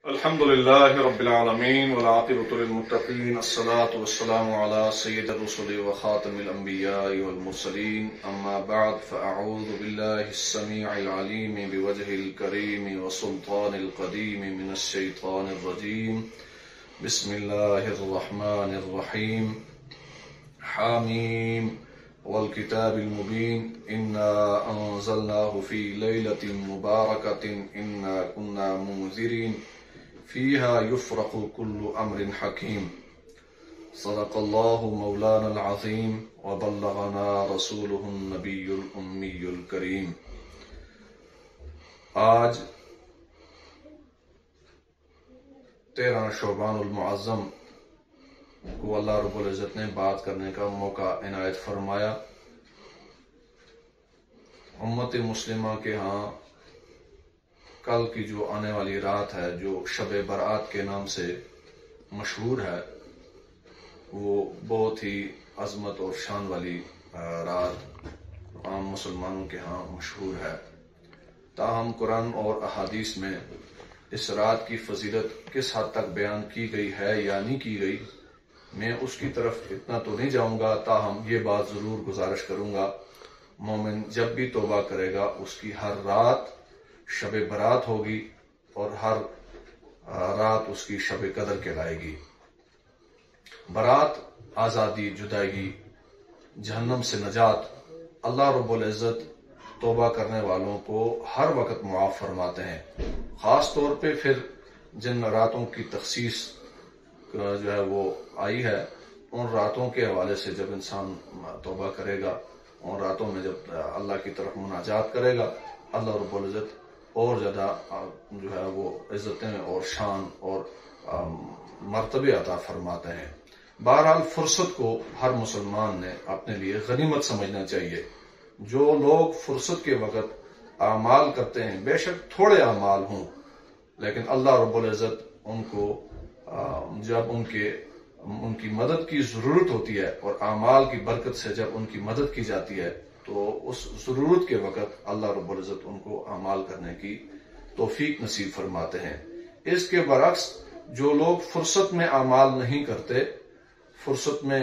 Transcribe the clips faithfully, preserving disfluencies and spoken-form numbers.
الحمد لله رب العالمين والعاقبة للمتقين الصلاة والسلام على سيد الرسل وخاتم الأنبياء والمرسلين أما بعد فأعوذ بالله السميع العليم بوجهه الكريم وسلطان القديم من الشيطان الرجيم بسم الله الرحمن الرحيم حاميم والكتاب المبين إنا أنزلناه في ليلة مباركة إنا كنا منذرين فيها يفرق كل أمر حكيم صدق الله مولانا العظيم وبلغنا رسوله النبي الأمي الكريم۔ آج تیرہ شعبان المعظم کو اللہ رب العزت نے بات کرنے کا موقع عنایت فرمایا۔ امت مسلمہ کے ہاں کل کی جو آنے والی رات ہے، جو شب برات کے نام سے مشہور ہے، وہ بہت ہی عظمت اور شان والی رات عام مسلمانوں کے ہاں مشہور ہے۔ تاہم قرآن اور احادیث میں اس رات کی فضیلت کس حد تک بیان کی گئی ہے یا نہیں کی گئی، میں اس کی طرف اتنا تو نہیں جاؤں گا، تاہم یہ بات ضرور گزارش کروں گا، مومن جب بھی توبہ کرے گا اس کی ہر رات شب برات ہوگی اور ہر رات اس کی شب قدر کہلائے گی۔ برات آزادی، جدائی، جہنم سے نجات اللہ رب العزت توبہ کرنے والوں کو ہر وقت معاف فرماتے ہیں۔ خاص طور پہ پھر جن راتوں کی تخصیص جو ہے وہ آئی ہے، ان راتوں کے حوالے سے جب انسان توبہ کرے گا، ان راتوں میں جب اللہ کی طرف مناجات کرے گا، اللہ رب العزت اور زیادہ جو ہے وہ عزتیں اور شان اور مرتبے عطا فرماتے ہیں۔ بہرحال فرصت کو ہر مسلمان نے اپنے لیے غنیمت سمجھنا چاہیے۔ جو لوگ فرصت کے وقت اعمال کرتے ہیں، بے شک تھوڑے اعمال ہوں، لیکن اللہ رب العزت ان کو جب ان کے ان کی مدد کی ضرورت ہوتی ہے اور اعمال کی برکت سے جب ان کی مدد کی جاتی ہے، تو اس ضرورت کے وقت اللہ رب العزت ان کو اعمال کرنے کی توفیق نصیب فرماتے ہیں۔ اس کے برعکس جو لوگ فرصت میں اعمال نہیں کرتے، فرصت میں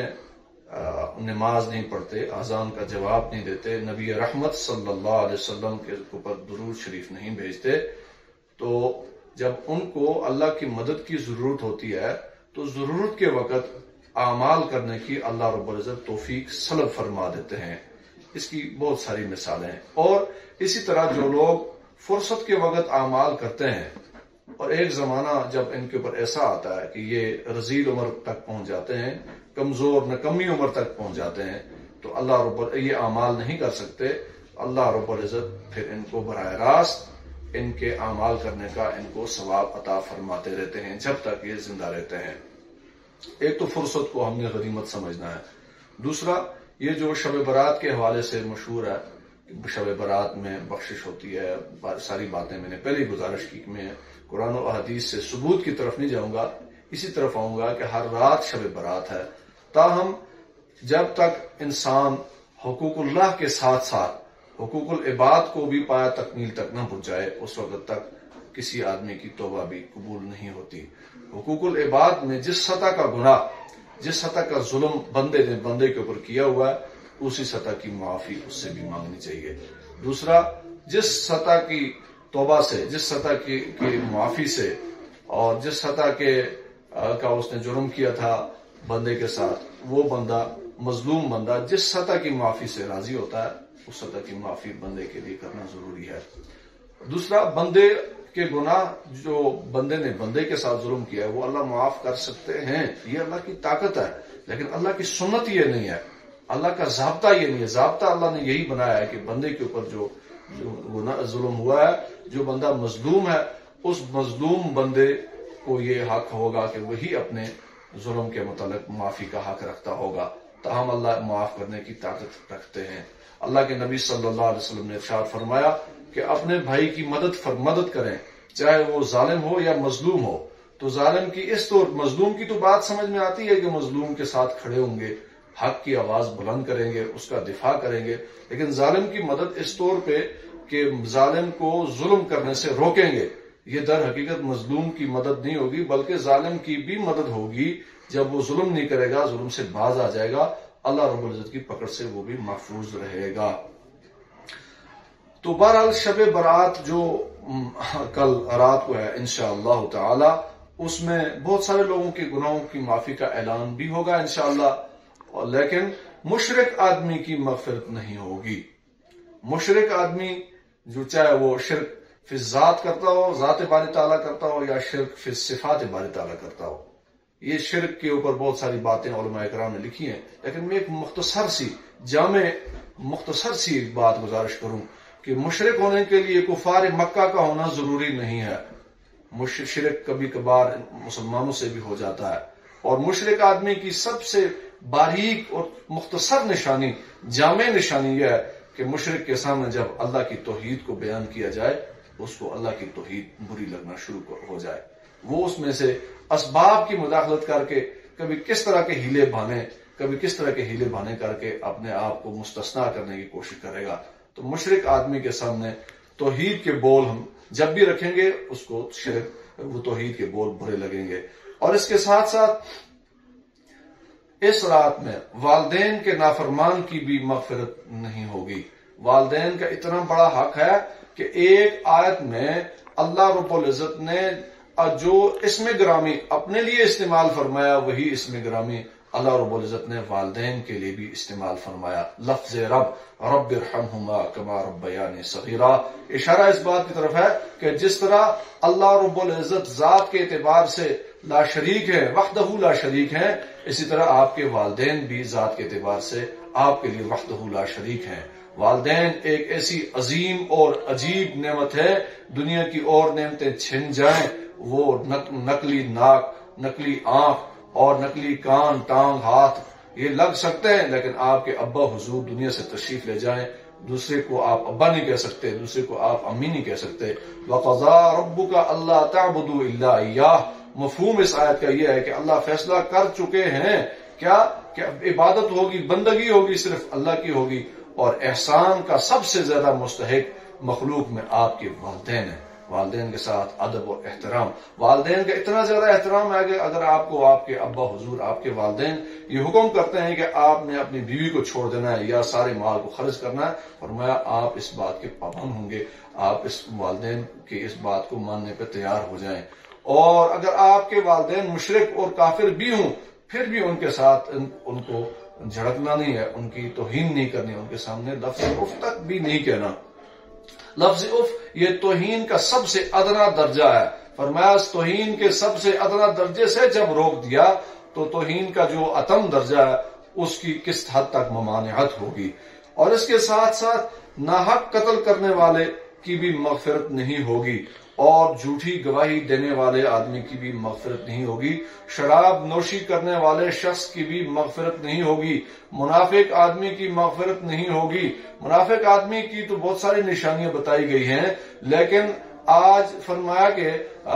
نماز نہیں پڑھتے، اذان کا جواب نہیں دیتے، نبی رحمت صلی اللہ علیہ وسلم کے اوپر درود شریف نہیں بھیجتے، تو جب ان کو اللہ کی مدد کی ضرورت ہوتی ہے تو ضرورت کے وقت اعمال کرنے کی اللہ رب العزت توفیق سلب فرما دیتے ہیں۔ اس کی بہت ساری مثالیں ہیں۔ اور اسی طرح جو لوگ فرصت کے وقت اعمال کرتے ہیں اور ایک زمانہ جب ان کے اوپر ایسا آتا ہے کہ یہ رذیل عمر تک پہنچ جاتے ہیں، کمزور نکمی عمر تک پہنچ جاتے ہیں، تو اللہ رب یہ اعمال نہیں کر سکتے، اللہ رب العزت پھر ان کو براہ راست ان کے اعمال کرنے کا ان کو ثواب عطا فرماتے رہتے ہیں جب تک یہ زندہ رہتے ہیں۔ ایک تو فرصت کو ہم نے غنیمت سمجھنا ہے۔ دوسرا، یہ جو شب برات کے حوالے سے مشہور ہے، شب برات میں بخشش ہوتی ہے، ساری باتیں میں نے پہلے گزارش کی، میں قرآن و احادیث سے ثبوت کی طرف نہیں جاؤں گا، اسی طرف آؤں گا کہ ہر رات شب برات ہے۔ تاہم جب تک انسان حقوق اللہ کے ساتھ ساتھ حقوق العباد کو بھی پایا تکمیل تک نہ پہنچائے، اس وقت تک کسی آدمی کی توبہ بھی قبول نہیں ہوتی۔ حقوق العباد میں جس سطح کا گناہ، جس سطح کا ظلم بندے نے بندے کے اوپر کیا ہوا ہے، اسی سطح کی معافی اس سے بھی مانگنی چاہیے۔ دوسرا، جس سطح کی توبہ سے، جس سطح کی, کی معافی سے اور جس سطح کے کا اس نے جرم کیا تھا بندے کے ساتھ، وہ بندہ مظلوم بندہ جس سطح کی معافی سے راضی ہوتا ہے، اس سطح کی معافی بندے کے لیے کرنا ضروری ہے۔ دوسرا، بندے کے گناہ جو بندے نے بندے کے ساتھ ظلم کیا ہے وہ اللہ معاف کر سکتے ہیں، یہ اللہ کی طاقت ہے، لیکن اللہ کی سنت یہ نہیں ہے، اللہ کا ضابطہ یہ نہیں ہے۔ ضابطہ اللہ نے یہی بنایا ہے کہ بندے کے اوپر جو گناہ ظلم ہوا ہے، جو بندہ مظلوم ہے، اس مظلوم بندے کو یہ حق ہوگا کہ وہی اپنے ظلم کے متعلق معافی کا حق رکھتا ہوگا۔ تاہم اللہ معاف کرنے کی طاقت رکھتے ہیں۔ اللہ کے نبی صلی اللہ علیہ وسلم نے ارشاد فرمایا کہ اپنے بھائی کی مدد فر مدد کریں، چاہے وہ ظالم ہو یا مظلوم ہو۔ تو ظالم کی اس طور مظلوم کی تو بات سمجھ میں آتی ہے کہ مظلوم کے ساتھ کھڑے ہوں گے، حق کی آواز بلند کریں گے، اس کا دفاع کریں گے، لیکن ظالم کی مدد اس طور پہ کہ ظالم کو ظلم کرنے سے روکیں گے یہ در حقیقت مظلوم کی مدد نہیں ہوگی بلکہ ظالم کی بھی مدد ہوگی. جب وہ ظلم نہیں کرے گا، ظلم سے باز آ جائے گا، اللہ رب العزت کی پکڑ سے وہ بھی محفوظ رہے گا. تو بہرحال شب برات جو کل رات کو ہے انشاءاللہ تعالی، اس میں بہت سارے لوگوں کے گناہوں کی معافی کا اعلان بھی ہوگا انشاءاللہ، لیکن مشرک آدمی کی مغفرت نہیں ہوگی. مشرک آدمی جو چاہے وہ شرک فی ذات کرتا ہو، ذات باری تعالیٰ کرتا ہو، یا شرک فی صفات باری تعالیٰ کرتا ہو. یہ شرک کے اوپر بہت ساری باتیں علماء کرام نے لکھی ہیں، لیکن میں ایک مختصر سی جامع مختصر سی ایک بات گزارش کروں کہ مشرک ہونے کے لیے کفار مکہ کا ہونا ضروری نہیں ہے. شرک کبھی کبھار مسلمانوں سے بھی ہو جاتا ہے، اور مشرک آدمی کی سب سے باریک اور مختصر نشانی، جامع نشانی یہ ہے کہ مشرک کے سامنے جب اللہ کی توحید کو بیان کیا جائے، اس کو اللہ کی توحید بری لگنا شروع ہو جائے. وہ اس میں سے اسباب کی مداخلت کر کے کبھی کس طرح کے ہیلے بہانے کبھی کس طرح کے ہیلے بہانے کر کے اپنے آپ کو مستثنا کرنے کی کوشش کرے گا. تو مشرک آدمی کے سامنے توحید کے بول ہم جب بھی رکھیں گے، اس کو شرک وہ توحید کے بول برے لگیں گے. اور اس کے ساتھ ساتھ اس رات میں والدین کے نافرمان کی بھی مغفرت نہیں ہوگی. والدین کا اتنا بڑا حق ہے کہ ایک آیت میں اللہ رب العزت نے جو اسم گرامی اپنے لیے استعمال فرمایا، وہی اسم گرامی اللہ رب العزت نے والدین کے لیے بھی استعمال فرمایا. لفظ رب رب ارحمہما کما ربیانی صغیرا، اشارہ اس بات کی طرف ہے کہ جس طرح اللہ رب العزت ذات کے اعتبار سے لا شریک ہے، وحدہ لا شریک ہے، اسی طرح آپ کے والدین بھی ذات کے اعتبار سے آپ کے لیے وحدہ لا شریک ہیں. والدین ایک ایسی عظیم اور عجیب نعمت ہے، دنیا کی اور نعمتیں چھن جائیں، وہ نقلی ناک، نقلی آنکھ اور نقلی کان، ٹانگ، ہاتھ یہ لگ سکتے ہیں، لیکن آپ کے ابا حضور دنیا سے تشریف لے جائیں، دوسرے کو آپ ابا نہیں کہہ سکتے، دوسرے کو آپ امی نہیں کہہ سکتے. وَقَضَىٰ رَبُّكَ أَلَّا تَعْبُدُوا إِلَّا إِيَّاهُ، مفہوم اس آیت کا یہ ہے کہ اللہ فیصلہ کر چکے ہیں کیا کہ عبادت ہوگی، بندگی ہوگی، صرف اللہ کی ہوگی، اور احسان کا سب سے زیادہ مستحق مخلوق میں آپ کے والدین ہیں. والدین کے ساتھ ادب اور احترام، والدین کا اتنا زیادہ احترام ہے کہ اگر آپ کو آپ کے ابا حضور، آپ کے والدین یہ حکم کرتے ہیں کہ آپ نے اپنی بیوی کو چھوڑ دینا ہے یا سارے مال کو خرچ کرنا ہے، فرمایا آپ اس بات کے پابند ہوں گے، آپ اس والدین کی اس بات کو ماننے پہ تیار ہو جائیں. اور اگر آپ کے والدین مشرک اور کافر بھی ہوں، پھر بھی ان کے ساتھ ان, ان کو جھڑکنا نہیں ہے، ان کی توہین نہیں کرنی، ان کے سامنے لفظ اف تک بھی نہیں کہنا. لفظ اف یہ توہین کا سب سے ادنا درجہ ہے. فرمایا توہین کے سب سے ادنا درجے سے جب روک دیا تو توہین کا جو اتم درجہ ہے اس کی کس حد تک ممانعت ہوگی. اور اس کے ساتھ ساتھ ناحق قتل کرنے والے کی بھی مغفرت نہیں ہوگی، اور جھوٹی گواہی دینے والے آدمی کی بھی مغفرت نہیں ہوگی، شراب نوشی کرنے والے شخص کی بھی مغفرت نہیں ہوگی، منافق آدمی کی مغفرت نہیں ہوگی. منافق آدمی کی تو بہت ساری نشانیاں بتائی گئی ہیں، لیکن آج فرمایا کہ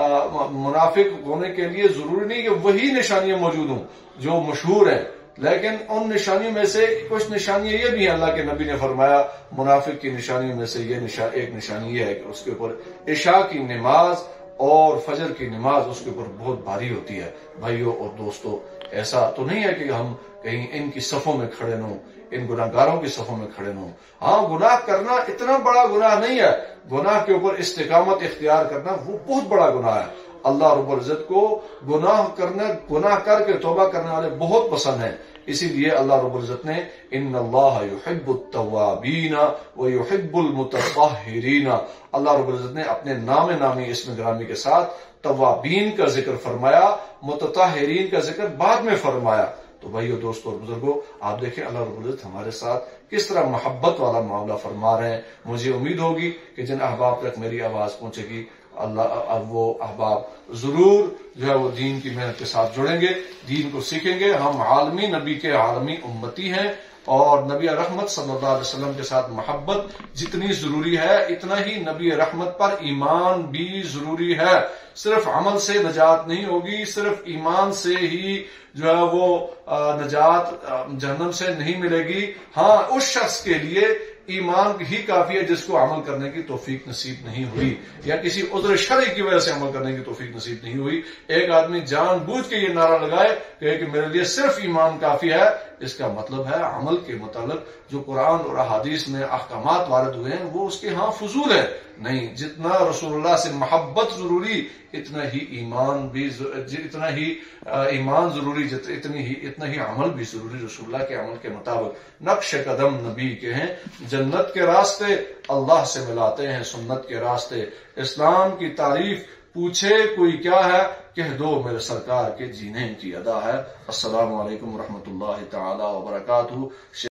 منافق ہونے کے لیے ضروری نہیں کہ وہی نشانیاں موجود ہوں جو مشہور ہیں، لیکن ان نشانیوں میں سے کچھ نشانیاں یہ بھی ہیں. اللہ کے نبی نے فرمایا منافق کی نشانیوں میں سے یہ نشان ایک نشانی یہ ہے کہ اس کے اوپر عشاء کی نماز اور فجر کی نماز اس کے اوپر بہت بھاری ہوتی ہے. بھائیوں اور دوستوں، ایسا تو نہیں ہے کہ ہم کہیں ان کی صفوں میں کھڑے نہ ہوں، ان گناہ گاروں کی صفوں میں کھڑے نہ ہوں. ہاں، گناہ کرنا اتنا بڑا گناہ نہیں ہے، گناہ کے اوپر استقامت اختیار کرنا وہ بہت بڑا گناہ ہے. اللہ رب العزت کو گناہ کرنا، گناہ کر کے توبہ کرنے والے بہت پسند ہیں. اسی لیے اللہ رب العزت نے ان اللہ یحب التوابین ویحب المتطہرین، اللہ رب العزت نے اپنے نام نامی اسم گرامی کے ساتھ توابین کا ذکر فرمایا، متطہرین کا ذکر بعد میں فرمایا. تو بھائیو، دوستو اور بزرگوں، آپ دیکھیں اللہ رب العزت ہمارے ساتھ کس طرح محبت والا معاملہ فرما رہے ہیں. مجھے امید ہوگی کہ جن احباب تک میری آواز پہنچے گی، اللہ اب وہ احباب ضرور جو ہے وہ دین کی محنت کے ساتھ جڑیں گے، دین کو سیکھیں گے. ہم عالمی نبی کے عالمی امتی ہیں، اور نبی رحمت صلی اللہ علیہ وسلم کے ساتھ محبت جتنی ضروری ہے اتنا ہی نبی رحمت پر ایمان بھی ضروری ہے. صرف عمل سے نجات نہیں ہوگی، صرف ایمان سے ہی جو ہے وہ نجات جہنم سے نہیں ملے گی. ہاں، اس شخص کے لیے ایمان ہی کافی ہے جس کو عمل کرنے کی توفیق نصیب نہیں ہوئی یا کسی عذر شرعی کی وجہ سے عمل کرنے کی توفیق نصیب نہیں ہوئی. ایک آدمی جان بوجھ کے یہ نعرہ لگائے کہ میرے لیے صرف ایمان کافی ہے، اس کا مطلب ہے عمل کے متعلق جو قرآن اور احادیث میں احکامات وارد ہوئے ہیں وہ اس کے ہاں فضول ہے. نہیں، جتنا رسول اللہ سے محبت ضروری اتنا ہی ایمان بھی اتنا ہی ایمان ضروری اتنی ہی اتنا ہی عمل بھی ضروری رسول اللہ کے عمل کے مطابق. نقش قدم نبی کے ہیں، جنت کے راستے اللہ سے ملاتے ہیں سنت کے راستے. اسلام کی تعریف پوچھے کوئی کیا ہے، کہہ دو میرے سرکار کے جینے کی ادا ہے. السلام علیکم ورحمۃ اللہ تعالی وبرکاتہ.